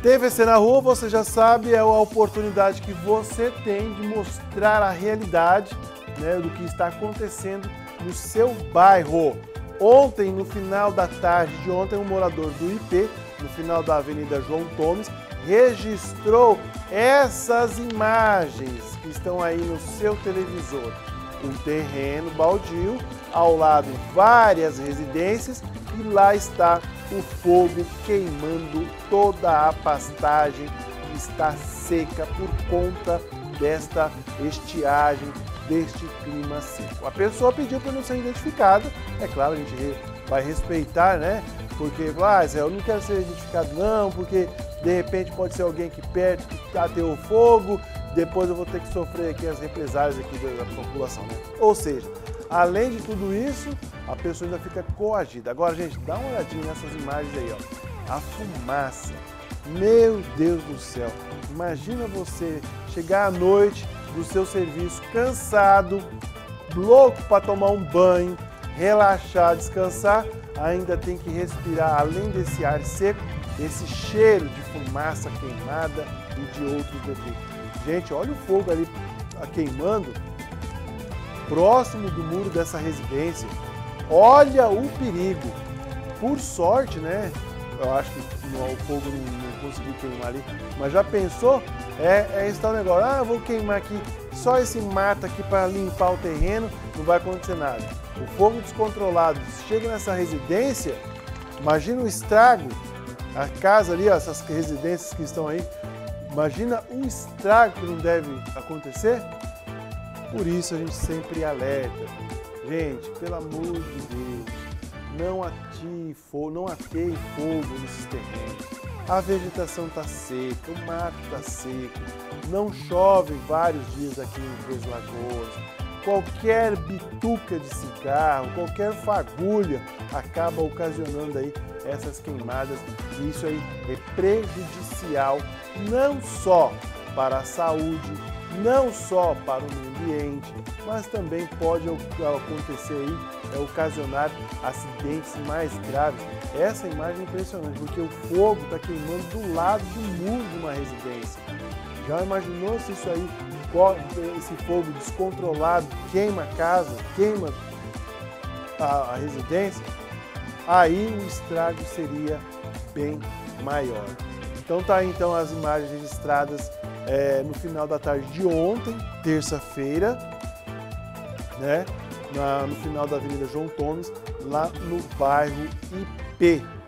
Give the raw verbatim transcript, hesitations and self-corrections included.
T V C na Rua, você já sabe, é a oportunidade que você tem de mostrar a realidade, né, do que está acontecendo no seu bairro. Ontem, no final da tarde de ontem, um morador do I P, no final da Avenida João Tomes, registrou essas imagens que estão aí no seu televisor. Um terreno baldio, ao lado várias residências, e lá está o fogo queimando toda a pastagem que está seca por conta desta estiagem, deste clima seco. A pessoa pediu para não ser identificada, é claro, a gente vai respeitar, né? Porque, ah, eu não quero ser identificado não, porque de repente pode ser alguém aqui perto que ateu o fogo, depois eu vou ter que sofrer aqui as represálias aqui da, da população, né? Ou seja, além de tudo isso, a pessoa ainda fica coagida. Agora, gente, dá uma olhadinha nessas imagens aí, ó. A fumaça. Meu Deus do céu. Imagina você chegar à noite do seu serviço cansado, louco para tomar um banho, relaxar, descansar, ainda tem que respirar, além desse ar seco, esse cheiro de fumaça queimada e de outros defeitos. Gente, olha o fogo ali queimando próximo do muro dessa residência. Olha o perigo. Por sorte, né? Eu acho que o fogo não, não conseguiu queimar ali. Mas já pensou? É, é esse tal negócio. Ah, eu vou queimar aqui só esse mato aqui para limpar o terreno. Não vai acontecer nada. O fogo descontrolado chega nessa residência. Imagina o estrago. A casa ali, ó, essas residências que estão aí. Imagina o estrago que não deve acontecer. Por isso a gente sempre alerta. Gente, pelo amor de Deus, não atie fogo, não ateie fogo nesses terrenos. A vegetação está seca, o mato está seco, não chove vários dias aqui em Três Lagoas. Qualquer bituca de cigarro, qualquer fagulha acaba ocasionando aí essas queimadas. E isso aí é prejudicial não só para a saúde, não só para o meio ambiente, mas também pode acontecer aí, é, ocasionar acidentes mais graves. Essa imagem é impressionante, porque o fogo está queimando do lado do muro de uma residência. Já imaginou se isso aí, esse fogo descontrolado, queima a casa, queima a, a residência? Aí o estrago seria bem maior. Então tá aí então as imagens registradas é, no final da tarde de ontem, terça-feira, né, na, no final da Avenida João Tomes, lá no bairro I P.